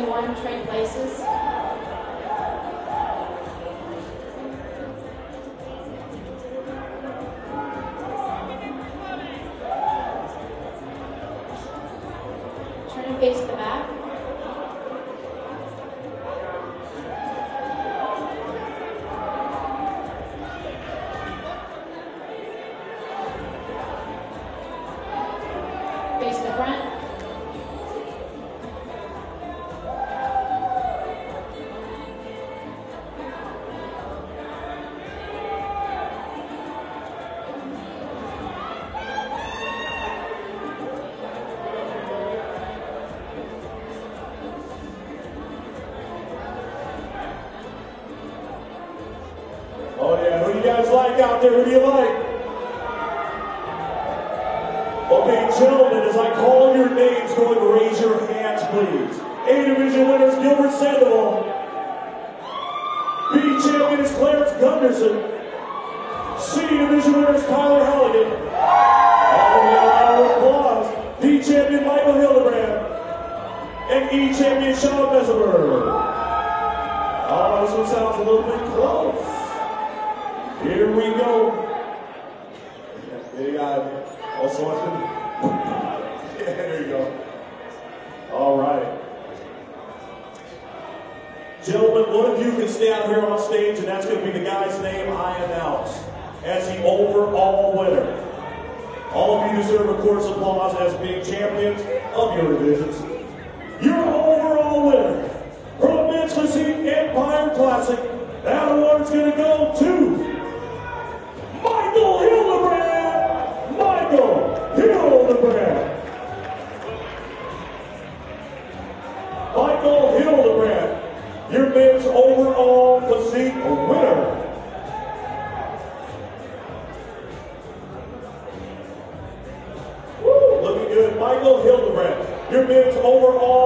Division I, trade places. Turn and face the back. Face the front. Oh yeah, who do you guys like out there? Who do you like? Okay, gentlemen, as I call your names, go ahead and raise your hands, please. A Division winners, Gilbert Sandoval. B champion is Clarence Gunderson. C Division winners, Tyler Halligan. All of you round of applause. D champion, Michael Hildebrand. And E champion, Sean Bessemer. Oh, this one sounds a little bit close. Here we go. There you got it. Also, yeah, there you go. All right. Gentlemen, one of you can stay out here on stage, and that's going to be the guy's name I announce as the overall winner. All of you deserve a course of applause as being champions of your divisions. Your overall winner from the Men's Physique Empire Classic, that award's going to go to Michael Hildebrand! Michael Hildebrand! Michael Hildebrand, your men's overall physique winner. Woo, looking good. Michael Hildebrand, your men's overall